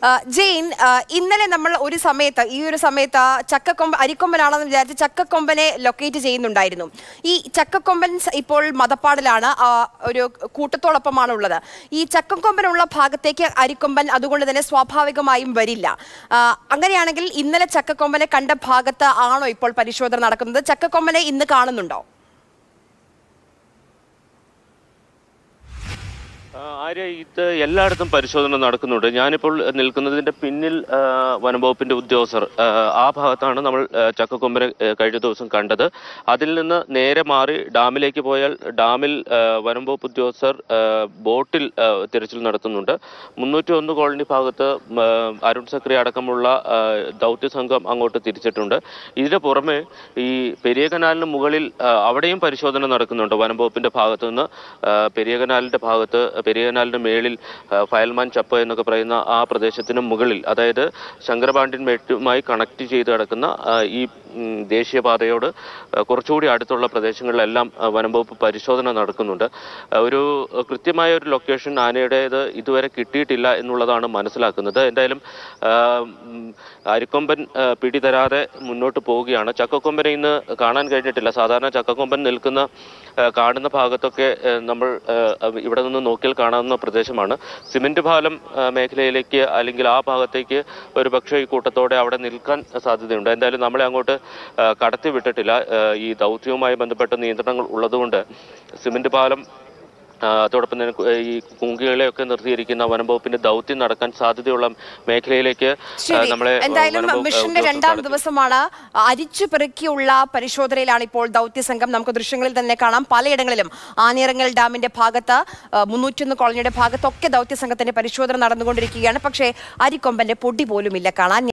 ജെയിൻ, ഇന്നലെ നമ്മൾ ഒരു സമയത്ത് അരിക്കൊമ്പനാണെന്ന് വിചാരിച്ച് ചക്കക്കൊമ്പനെ ലൊക്കേറ്റ് ചെയ്യുന്നുണ്ടായിരുന്നു. ഈ ചക്കക്കൊമ്പൻ ഇപ്പോൾ മതപ്പാടിലാണ്, ഒരു കൂട്ടത്തോടൊപ്പമാണ് ഉള്ളത്. ഈ ചക്കക്കൊമ്പനുള്ള ഭാഗത്തേക്ക് അരിക്കൊമ്പൻ അതുകൊണ്ട് തന്നെ സ്വാഭാവികമായും വരില്ല. അങ്ങനെയാണെങ്കിൽ ഇന്നലെ ചക്കക്കൊമ്പനെ കണ്ട ഭാഗത്ത് ആണോ ഇപ്പോൾ പരിശോധന നടക്കുന്നത്? ചക്കക്കൊമ്പനെ ഇന്ന് കാണുന്നുണ്ടോ? ആര്യ, ഇത് എല്ലായിടത്തും പരിശോധന നടക്കുന്നുണ്ട്. ഞാനിപ്പോൾ നിൽക്കുന്നതിന്റെ പിന്നിൽ വനംവകുപ്പിന്റെ ഉദ്യോഗസ്ഥർ, ആ ഭാഗത്താണ് നമ്മൾ ചക്കക്കൊമ്പനെ കഴിഞ്ഞ ദിവസം കണ്ടത്. അതിൽ നിന്ന് നേരെ മാറി ഡാമിലേക്ക് പോയാൽ ഡാമിൽ വനംവകുപ്പ് ഉദ്യോഗസ്ഥർ ബോട്ടിൽ തിരച്ചിൽ നടത്തുന്നുണ്ട്. 301 കോളനി ഭാഗത്ത് അരുൺ സക്രി അടക്കമുള്ള ദൗത്യ സംഘം അങ്ങോട്ട് തിരിച്ചിട്ടുണ്ട്. ഇതിന് പുറമെ ഈ പെരിയ കനാലിന് മുകളിൽ അവിടെയും പരിശോധന നടക്കുന്നുണ്ട്. വനംവകുപ്പിന്റെ ഭാഗത്തു നിന്ന് പെരിയ കനാലിന്റെ മേളിൽ ഫയൽമാൻ ചപ്പ് എന്നൊക്കെ പറയുന്ന ആ പ്രദേശത്തിന് മുകളിൽ, അതായത് ശങ്കരപാണ്ഡ്യൻ മേട്ടുമായി കണക്ട് ചെയ്ത് കിടക്കുന്ന ഈ ദേശീയപാതയോട് കുറച്ചുകൂടി അടുത്തുള്ള പ്രദേശങ്ങളിലെല്ലാം വനംവകുപ്പ് പരിശോധന നടക്കുന്നുണ്ട്. ഒരു കൃത്യമായ ഒരു ലൊക്കേഷൻ ആനയുടേത് ഇതുവരെ കിട്ടിയിട്ടില്ല എന്നുള്ളതാണ് മനസ്സിലാക്കുന്നത്. എന്തായാലും അരിക്കൊമ്പൻ പിടിതരാതെ മുന്നോട്ട് പോവുകയാണ്. ചക്കക്കൊമ്പനെ ഇന്ന് കാണാൻ കഴിഞ്ഞിട്ടില്ല. സാധാരണ ചക്കക്കൊമ്പൻ കാണുന്ന ഭാഗത്തൊക്കെ നമ്മൾ ഇവിടെ നിന്ന് നോക്കിയാൽ കാണാവുന്ന പ്രദേശമാണ്. സിമന്റ് പാലം മേഖലയിലേക്ക് അല്ലെങ്കിൽ ആ ഭാഗത്തേക്ക് ഒരു പക്ഷേ ഈ കൂട്ടത്തോടെ അവിടെ നിൽക്കാൻ സാധ്യതയുണ്ട്. എന്തായാലും നമ്മളെ അങ്ങോട്ട് കടത്തി വിട്ടിട്ടില്ല. ഈ ദൗത്യവുമായി ബന്ധപ്പെട്ട നിയന്ത്രണങ്ങൾ ഉള്ളതുകൊണ്ട് സിമന്റ് പാലം അതോടൊപ്പം തന്നെ ഈ കുങ്കികളെയൊക്കെ നിർത്തിയിരിക്കുന്ന വനംവകുപ്പിന്റെ ദൗത്യം നടക്കാൻ സാധ്യതയുള്ള മേഖലയിലേക്ക് നമ്മളെ. എന്തായാലും മിഷന്റെ 2ാം ദിവസമാണ്. അരിച്ചു പെറുക്കിയുള്ള പരിശോധനയിലാണ് ഇപ്പോൾ ദൗത്യസംഘം. നമുക്ക് ദൃശ്യങ്ങളിൽ തന്നെ കാണാം, പലയിടങ്ങളിലും ആനിറങ്ങൽ ഡാമിന്റെ ഭാഗത്ത് 301 കോളനിയുടെ ഭാഗത്തൊക്കെ ദൗത്യസംഘത്തിന്റെ പരിശോധന നടന്നുകൊണ്ടിരിക്കുകയാണ്. പക്ഷേ അരിക്കൊമ്പന്റെ പൊടി പോലും ഇല്ല കാണാൻ.